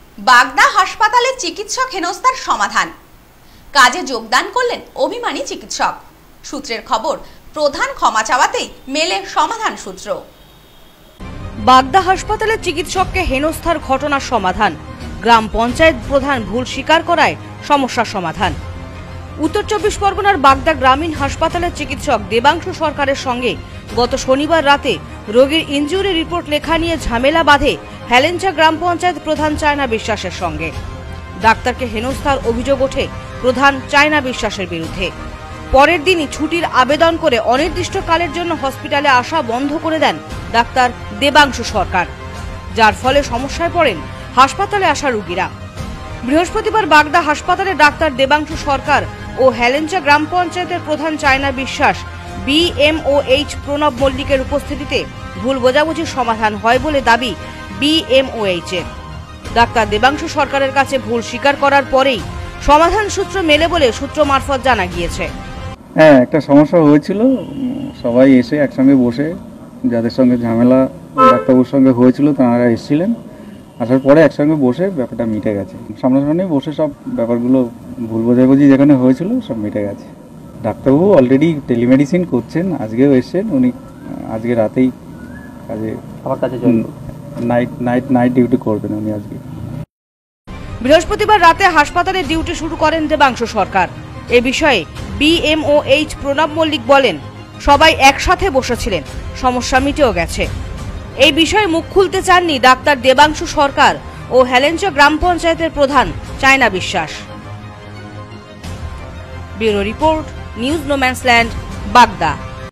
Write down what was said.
বাগদা হাসপাতালে চিকিৎসক হেনস্থার সমাধান। কাজে যোগদান করলেন অভিমানী চিকিৎসক। সূত্রের খবর, প্রধান ক্ষমা চাওয়াতেই মেলে সমাধান সূত্র। বাগদা হাসপাতালে চিকিৎসককে হেনস্থার ঘটনার সমাধান। গ্রাম পঞ্চায়েত প্রধান ভুল স্বীকার করায় সমস্যার সমাধান। উত্তর 24 পরগনার বাগদা গ্রামীণ হাসপাতালের চিকিৎসক দেবাংশু সরকারের সঙ্গে গত শনিবার রাতে রোগীর ইনজুরি রিপোর্ট লেখা নিয়ে ঝামেলা বাঁধে হেলেঞ্চা গ্রাম পঞ্চায়েত প্রধান চায়না বিশ্বাসের সঙ্গে। ডাক্তারকে হেনস্থার অভিযোগ ওঠে প্রধান চায়না বিশ্বাসের বিরুদ্ধে। পরের দিনই ছুটির আবেদন করে অনির্দিষ্টকালের জন্য হসপিটালে আসা বন্ধ করে দেন ডাক্তার দেবাংশু সরকার, যার ফলে সমস্যায় পড়েন হাসপাতালে আসা রোগীরা। বৃহস্পতিবার বাগদা হাসপাতালে ডাক্তার দেবাংশু সরকার ও হেলেঞ্চা গ্রাম পঞ্চায়েতের প্রধান চায়না বিশ্বাস BMOH প্রণব মল্লিকের উপস্থিতিতে ভুল বোঝাবুঝির সমাধান হয় বলে দাবি BMOH এর। ডাক্তার দেবাংশু সরকারের কাছে ভুল স্বীকার করার পরেই সমাধান সূত্র মেলে বলে সূত্র মারফত জানা গিয়েছে। হ্যাঁ, একটা সমস্যা হয়েছিল, সবাই এসে একসঙ্গে বসে, যাদের সঙ্গে ঝামেলা ডাক্তারবাবুর সঙ্গে হয়েছিল তাঁরা এসেছিলেন, আসার পরে একসঙ্গে বসে ব্যাপারটা মিটে গেছে। সামনাসামনি বসে সব ব্যাপারগুলো ভুল বোঝাবুঝি যেখানে হয়েছিল সব মিটে গেছে। ডাক্তারবাবু অলরেডি টেলিমেডিসিন করছেন, আজকেও এসছেন, উনি আজকে রাতেই কাজে আমার কাছে নাইট ডিউটি করবেন উনি আজকে। বৃহস্পতিবার রাতে হাসপাতালে ডিউটি শুরু করেন দেবাংশু সরকার। এ বিষয়ে BMOH প্রণব মল্লিক বলেন, সবাই একসাথে বসেছিলেন, সমস্যা মিটেও গেছে। এই বিষয়ে মুখ খুলতে চাননি ডাক্তার দেবাংশু সরকার ও হেলেঞ্চা গ্রাম পঞ্চায়েতের প্রধান চায়না বিশ্বাস। ব্যুরো রিপোর্ট, নিউজ নোম্যান্সল্যান্ড, বাগদা।